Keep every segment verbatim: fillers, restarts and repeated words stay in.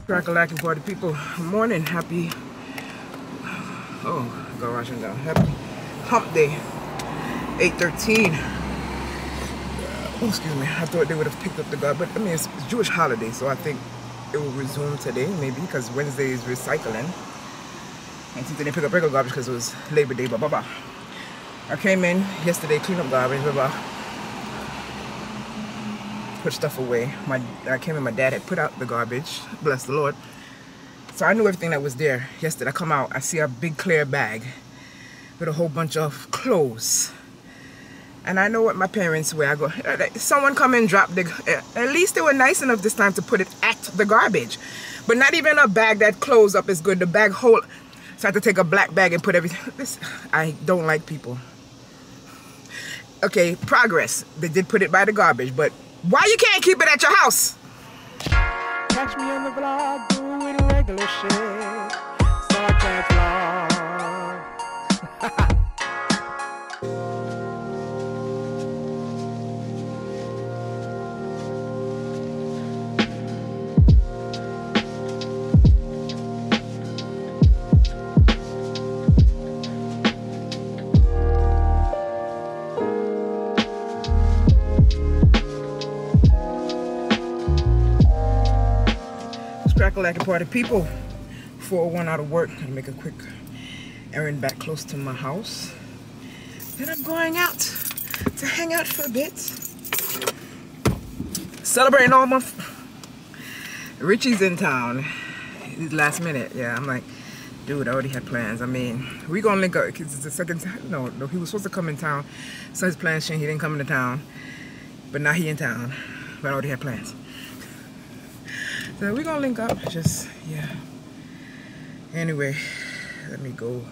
Crack-a-lacking party people. Morning, happy. Oh, go rushing down. Happy hump day. eight thirteen. Oh, excuse me. I thought they would have picked up the garbage, but I mean, it's, it's Jewish holiday, so I think it will resume today, maybe, because Wednesday is recycling. And since they didn't pick up regular garbage because it was Labor Day, blah, blah, blah. I came in yesterday, cleaned up garbage, blah, blah. Put stuff away. My I came in, my dad had put out the garbage, bless the Lord. So I knew everything that was there. Yesterday I come out, I see a big clear bag with a whole bunch of clothes. And I know what my parents wear. I go, someone come and drop the, at least they were nice enough this time to put it at the garbage. But not even a bag that closed up is good. The bag hold, so I had to take a black bag and put everything. This, I don't like people. Okay, progress. They did put it by the garbage, but why you can't keep it at your house? Catch me on the vlog doing regular shit, so I can't vlog. Crack-a-lacking party people. four oh one out of work. I'm gonna make a quick errand back close to my house. Then I'm going out to hang out for a bit. Celebrating all my... Richie's in town. He's last minute. Yeah, I'm like, dude, I already had plans. I mean, we gonna link up because it's the second time. No, no, he was supposed to come in town. So his plans changed. He didn't come into town. But now he in town. But I already had plans. So we're gonna link up, just, yeah. Anyway, let me go.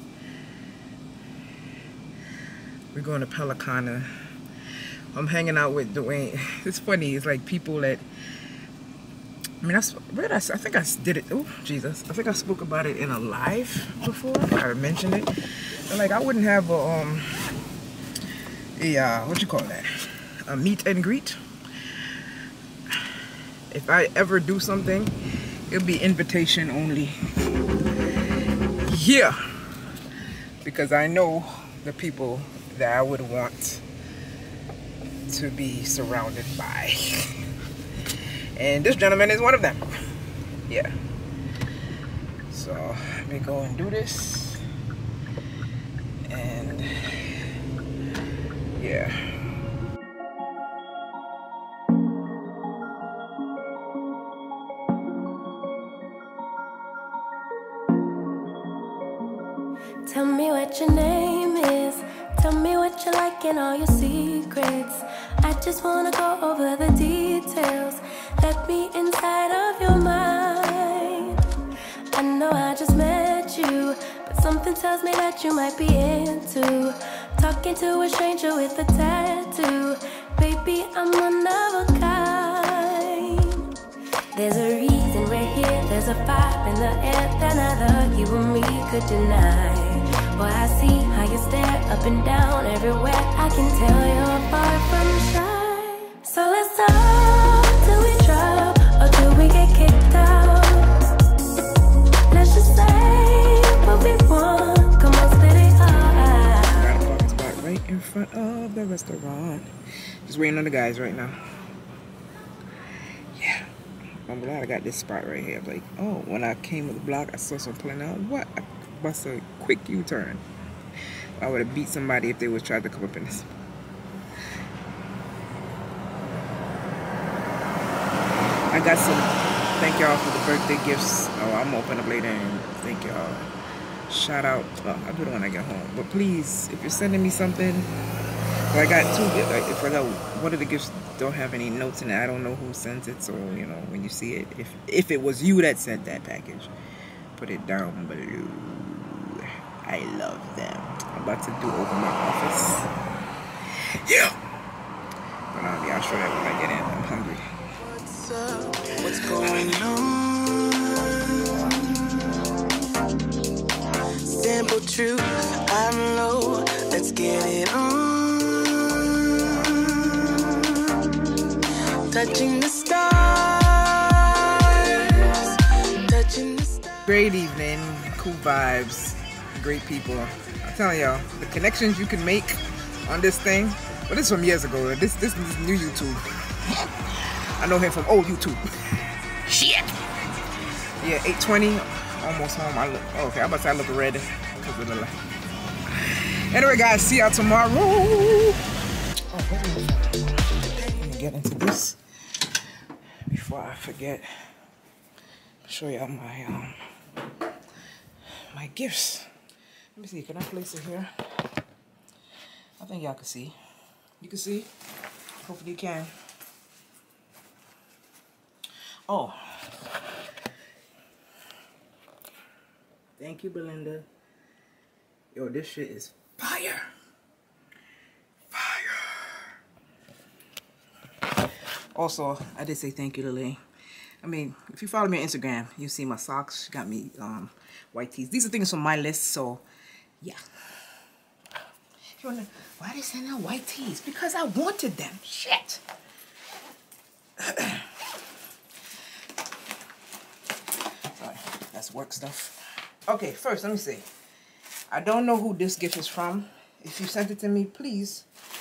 We're going to Pelicana. I'm hanging out with Dwayne. It's funny, it's like people that, I mean, I, where did I, I think I did it, oh, Jesus. I think I spoke about it in a live before, I mentioned it. And like, I wouldn't have a, um, a, uh, what you call that? A meet and greet. If I ever do something, it'll be invitation only. Yeah. Because I know the people that I would want to be surrounded by. And this gentleman is one of them. Yeah. So let me go and do this. And yeah. Tell me what your name is. Tell me what you like and all your secrets. I just wanna go over the details. Let me inside of your mind. I know I just met you, but something tells me that you might be into talking to a stranger with a tattoo. Baby, I'm one of a kind. There's a reason we're here. There's a vibe in the air that neither you or me could deny. Boy, I see how you stare up and down everywhere. I can tell you're far from shy. So let's talk till we drop, or till we get kicked out. Let's just say what we want. Come on, spit it out. Got a parking spot right in front of the restaurant. Just waiting on the guys right now. Yeah. I'm glad I got this spot right here. I was like, oh, when I came to the block, I saw someone pulling out. What? I bust a quick U-turn. I would have beat somebody if they was trying to come up in this. I got some, thank y'all for the birthday gifts. Oh, I'm gonna open up later and thank y'all. Shout out, well, I'll do it when I get home. But please, if you're sending me something, well, I got two, like, if I got one of the gifts don't have any notes in it, I don't know who sends it, so, you know, when you see it, if, if it was you that sent that package, put it down below. I love them. I'm about to do over my office. Yeah! But um, yeah, I'll show that when I get in. I'm hungry. What's up? What's going on? Simple truth, I'm low. Let's get it on. Touching the stars. Great evening, cool vibes, great people. I'm telling y'all, the connections you can make on this thing. But this is from years ago. This this is new YouTube. I know him from old YouTube. Shit. Yeah, eight twenty, almost home. I look okay. I'm about to say I look red because of the light. Anyway, guys, see y'all tomorrow. Oh, wait a minute. Let me get into this before I forget. Show y'all my um my gifts. Let me see. Can I place it here? I think y'all can see. You can see. Hopefully you can. Oh. Thank you, Belinda. Yo, this shit is fire. Fire. Also, I did say thank you to Lily. I mean, if you follow me on Instagram, you see my socks. She got me um, white tees. These are things from my list, so yeah. You wonder, why they send out white tees? Because I wanted them. Shit. Sorry, that's work stuff. Okay, first, let me see. I don't know who this gift is from. If you sent it to me, please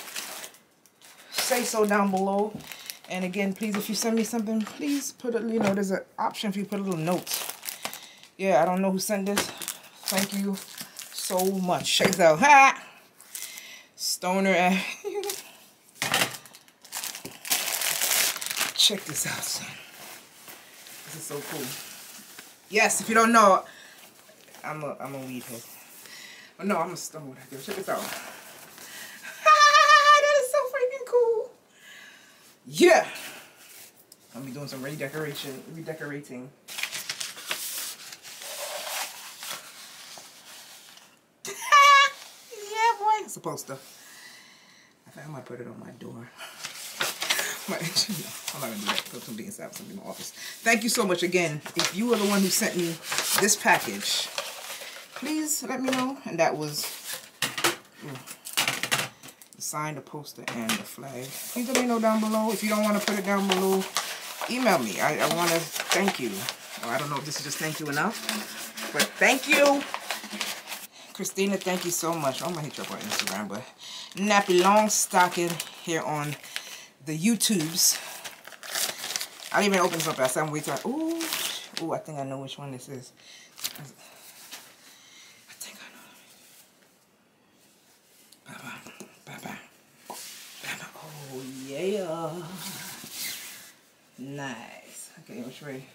say so down below. And again, please, if you send me something, please put a, you know, there's an option for you to put a little note. Yeah, I don't know who sent this. Thank you so much. Check this out. Ha! Stoner. Check this out, son. This is so cool. Yes, if you don't know, I'm a, I'm a weed head. But no, I'm a stoner. Check this out. That is so freaking cool. Yeah. I'll be doing some redecoration, redecorating. Yeah, boy. It's supposed to. I think I might put it on my door. My, I'm not gonna do that. Put something inside, something in my office. Thank you so much again. If you are the one who sent me this package, please let me know. And that was ooh, the sign, the poster, and the flag. Please let me know down below. If you don't want to put it down below, email me. I, I want to thank you. Well, I don't know if this is just thank you enough, but thank you. Christina, thank you so much. I'm going to hit you up on Instagram, but Nappy Long Stocking here on the YouTubes. I didn't even open this up. I said I'm waiting. Ooh, ooh, I think I know which one this is. I think I know. Bye-bye. Bye-bye. Bye-bye. Oh, yeah. Nice. Okay, which way?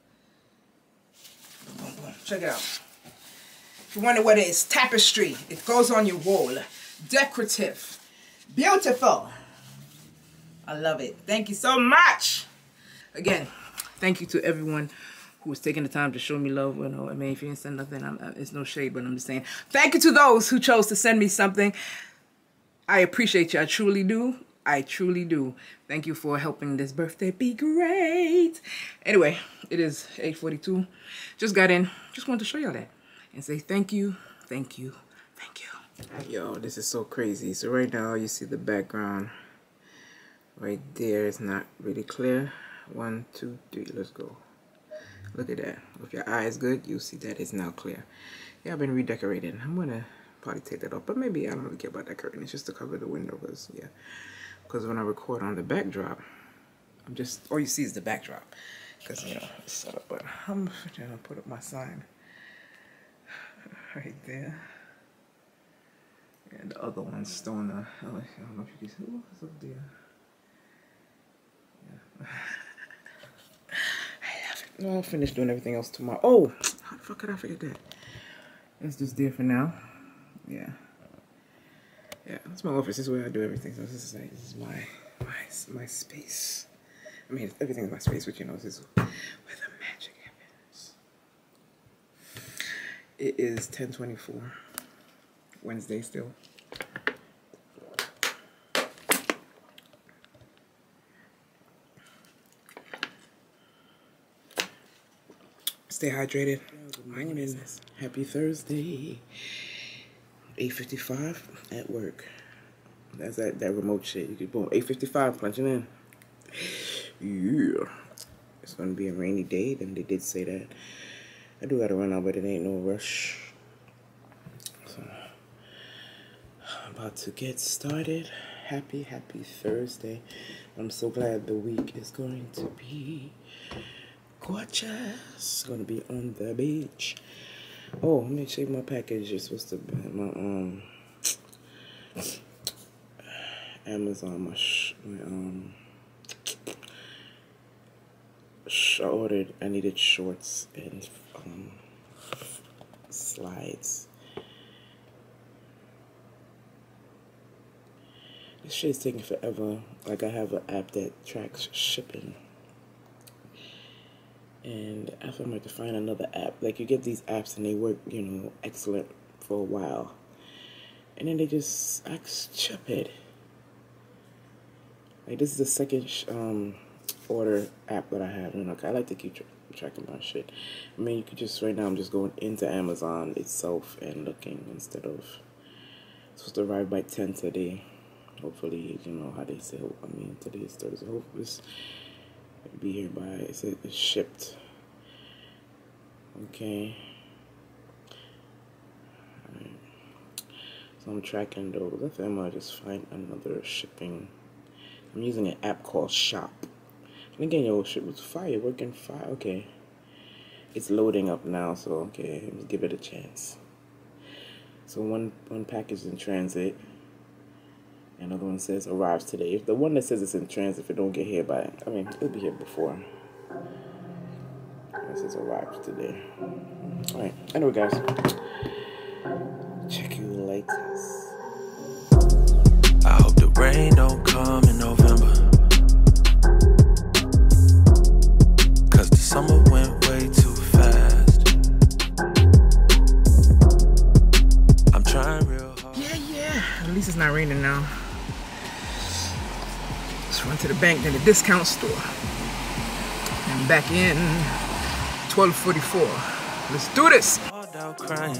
Boom, boom. Check it out. If you wonder what it is, tapestry. It goes on your wall. Decorative. Beautiful. I love it. Thank you so much. Again, thank you to everyone who was taking the time to show me love. You know, I mean, if you didn't send nothing, I'm, it's no shade, but I'm just saying. Thank you to those who chose to send me something. I appreciate you. I truly do. I truly do. Thank you for helping this birthday be great. Anyway, it is eight forty-two. Just got in. Just wanted to show y'all that. And say thank you, thank you, thank you. Yo, this is so crazy. So right now you see the background right there. It's not really clear. One, two, three, let's go. Look at that. If your eye is good, you'll see that it's now clear. Yeah, I've been redecorating. I'm gonna probably take that off, but maybe I don't really care about that curtain. It's just to cover the window, because yeah. Because when I record on the backdrop, I'm just, all you see is the backdrop. Because, you know, it's set up, but I'm gonna put up my sign. Right there. And the other one's Stoner. Oh, I don't know if you can see. Oh, it's up there. Yeah. I love it. I'll finish doing everything else tomorrow. Oh, how the fuck could I forget that? It's just there for now. Yeah. Yeah, that's my office. This is where I do everything. So this is like, this is my my my space. I mean, everything's my space, but you know, this is where the magic happens. It is ten twenty-four, Wednesday still. Stay hydrated. Mind your business. Happy Thursday. eight fifty-five at work. That's that, that remote shit. You could boom. eight fifty-five, punching in. Yeah. It's going to be a rainy day. Then they did say that. I do gotta run out, but it ain't no rush. So, I'm about to get started. Happy, happy Thursday. I'm so glad the week is going to be gorgeous. Gonna be on the beach. Oh, let me check my package. It's supposed to be my um Amazon. My, sh my um. I ordered. I needed shorts and um slides. This shit is taking forever. Like, I have an app that tracks shipping. And I thought I might have to find another app. Like, you get these apps and they work, you know, excellent for a while. And then they just act stupid. Like, this is the second um, order app that I have. And like, I like to keep tra tracking my shit. I mean, you could just, right now I'm just going into Amazon itself and looking instead of, it's supposed to arrive by ten today. Hopefully, you know how they say, I mean, today is Thursday. Hopefully, it's be here by, it's, it's shipped. Okay. Alright. So I'm tracking those. I think I might just find another shipping. I'm using an app called Shop. And again, yo, shit was fire, working fire. Okay. It's loading up now, so okay, let's give it a chance. So one one package is in transit. Another one says arrives today. If the one that says it's in transit, if it don't get here by, I mean, it'll be here before. It says arrives today. Alright, anyway, guys. Check you later. I hope the rain don't come in November, cause the summer went way too fast. I'm trying real hard. Yeah, yeah. At least it's not raining now. Went to the bank, then the discount store, and back in twelve forty-four. Let's do this. Out crying.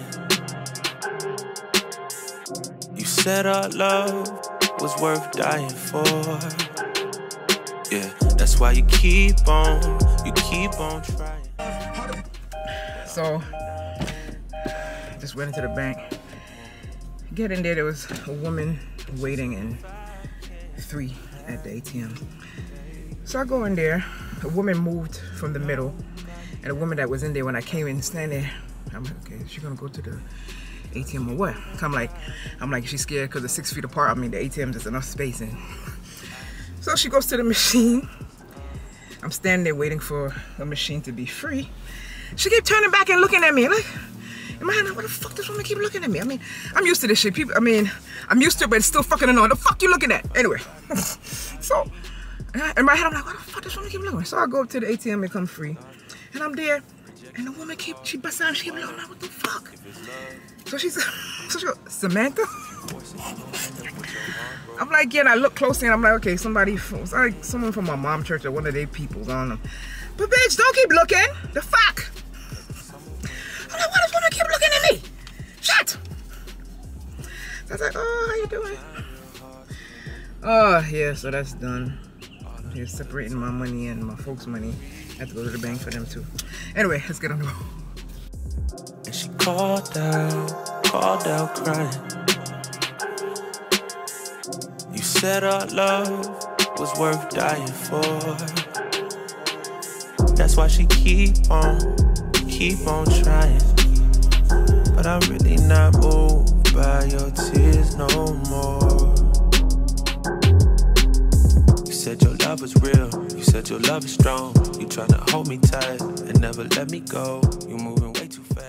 You said our love was worth dying for. Yeah, that's why you keep on, you keep on trying. So, just went into the bank. Get in there, there was a woman waiting in three at the A T M. So I go in there, a woman moved from the middle, and a woman that was in there when I came in, standing there, I'm like, okay, is she gonna go to the A T M or what? I'm like, I'm like, she's scared because it's six feet apart. I mean, the A T M is enough space. And so she goes to the machine. I'm standing there waiting for the machine to be free. She kept turning back and looking at me, like, in my head, what the fuck this woman keep looking at me? I mean, I'm used to this shit. People, I mean, I'm used to it, but it's still fucking annoying. The fuck you looking at? Anyway, so in my head, I'm like, what the fuck this woman keep looking at? So I go up to the A T M and come free, and I'm there, and the woman keep, she busts out, she keep looking at, what the fuck? So she's, so she goes, Samantha? I'm like, yeah, and I look closely, and I'm like, okay, somebody, it's like someone from my mom church or one of their peoples, I don't know. But bitch, don't keep looking. The fuck? I'm like, why does woman keep looking at me? Shit! So I was like, oh, how you doing? Oh, yeah, so that's done. Here's separating my money and my folks' money. I have to go to the bank for them too. Anyway, let's get on the road. And she called out, called out crying. You said our love was worth dying for. That's why she keep on, keep on trying. But I'm really not moved by your tears no more. You said your love was real, you said your love is strong. You tryna hold me tight and never let me go. You moving way too fast.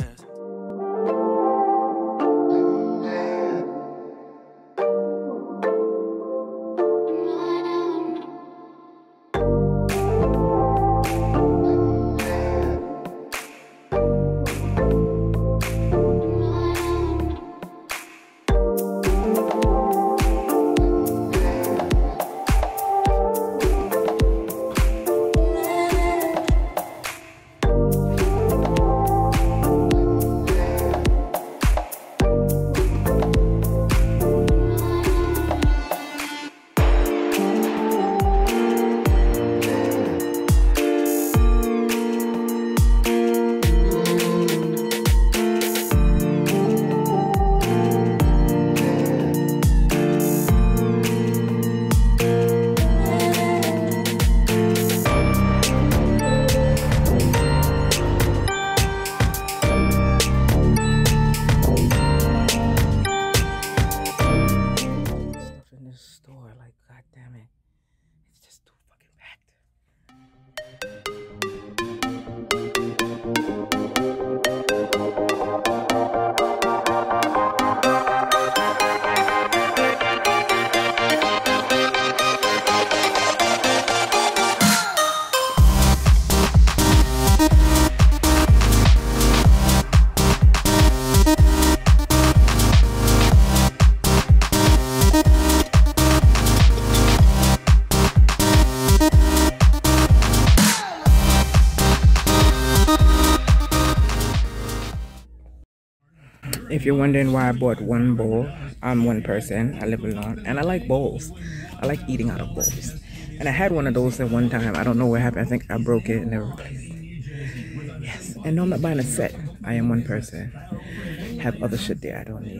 you're wondering why I bought one bowl, I'm one person. I live alone, and I like bowls. I like eating out of bowls. And I had one of those at one time. I don't know what happened. I think I broke it and never replaced it. Yes. And no, I'm not buying a set. I am one person. Have other shit there I don't need.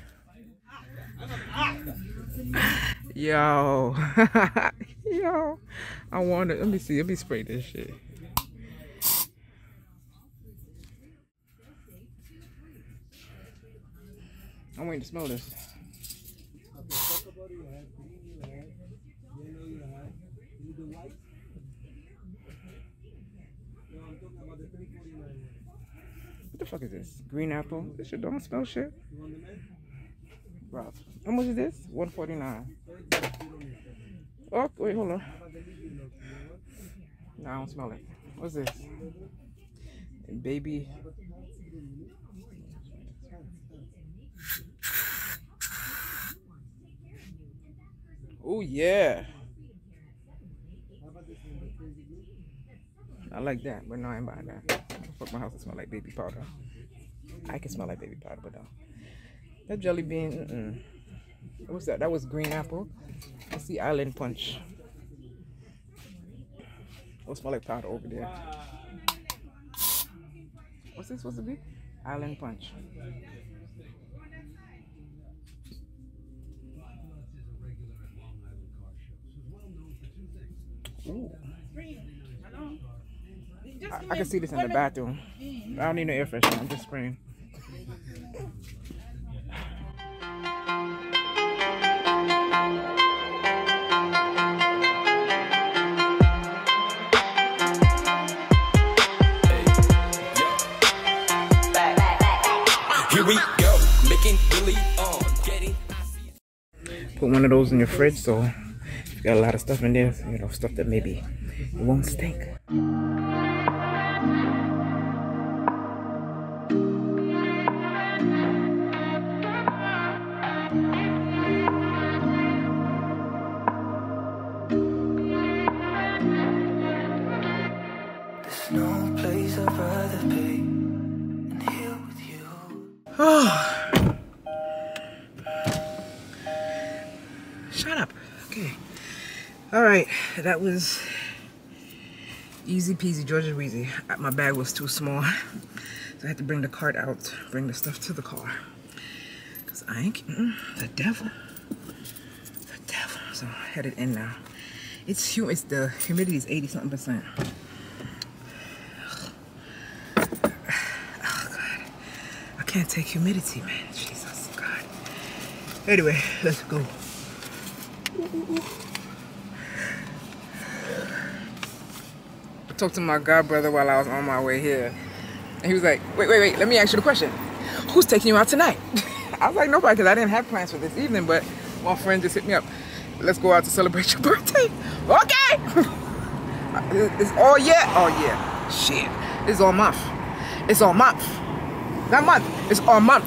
Yo. Yo. I want it. Let me see. Let me spray this shit. I'm waiting to smell this. What the fuck is this? Green apple? This shit don't smell shit. Bro, how much is this? one forty-nine. Oh, wait, hold on. No, I don't smell it. What's this? Baby. Oh, yeah. I like that, but no, I ain't buying that. Fuck, my house will smell like baby powder. I can smell like baby powder, but no. That jelly bean, mm-mm. What's that? That was green apple. I see Island Punch. Oh, smell like powder over there. What's this supposed to be? Island Punch. Ooh. I, I can see this in the bathroom. I don't need no air freshener. I'm just spraying. Here we go, making Billy on getting. Put one of those in your fridge, so if you got a lot of stuff in there, you know, stuff that maybe it won't stink. There's no place I'd rather be than here with you. Oh. Shut up. Okay. All right. That was easy peasy, Georgia Wheezy. My bag was too small, so I had to bring the cart out, bring the stuff to the car. Cause I ain't mm, the devil. The devil. So I headed in now. It's humid. It's the humidity is eighty something percent. Can't take humidity, man. Jesus, God. Anyway, let's go. I talked to my god brother while I was on my way here, and he was like, "Wait, wait, wait. Let me ask you the question. Who's taking you out tonight?" I was like, "Nobody," because I didn't have plans for this evening. But my friend just hit me up. Let's go out to celebrate your birthday. Okay. It's all yeah. Oh yeah. Shit. It's all month. It's all month. Not month, it's all month.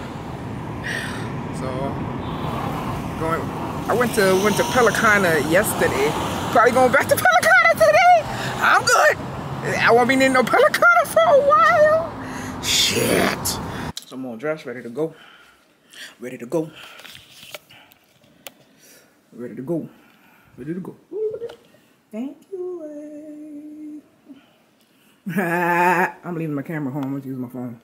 So going I went to went to Pelicana yesterday. Probably going back to Pelicana today. I'm good. I won't be needing no Pelicana for a while. Shit. So I'm all dressed, ready to go. Ready to go. Ready to go. Ready to go. Thank you. I'm leaving my camera home. I'm gonna use my phone.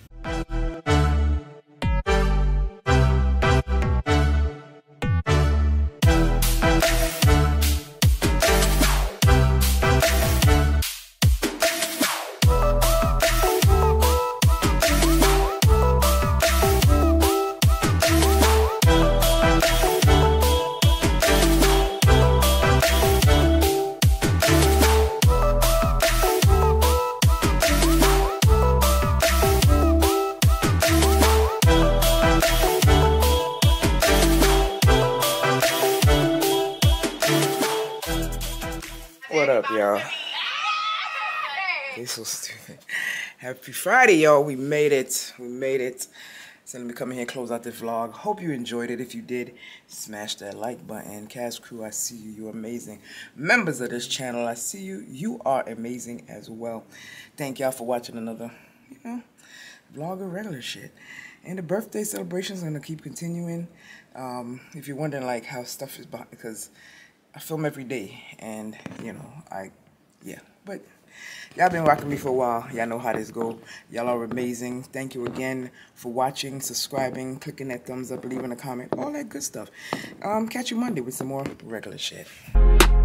What up, y'all? They so stupid. Happy Friday, y'all. We made it. We made it. So let me come in here and close out this vlog. Hope you enjoyed it. If you did, smash that like button. Cast Crew, I see you. You're amazing. Members of this channel, I see you. You are amazing as well. Thank y'all for watching another, you know, vlogger regular shit. And the birthday celebrations are gonna keep continuing. Um, if you're wondering like how stuff is behind, because I film every day, and you know, I, yeah, but y'all been rocking me for a while. Y'all know how this go. Y'all are amazing. Thank you again for watching, subscribing, clicking that thumbs up, leaving a comment, all that good stuff. Um, catch you Monday with some more regular shit.